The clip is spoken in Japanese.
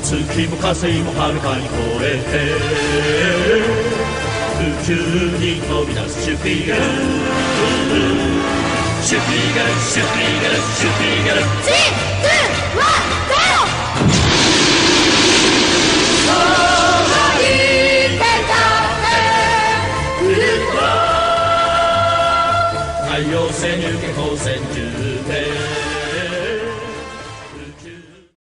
月も火星もはるかに超えて宇宙に飛び出すシュピーゲルシュピーゲルシュピーゲルシュピーゲル 3、2、1、ゼロ。空に出たってウルトラ太陽星入下光線10点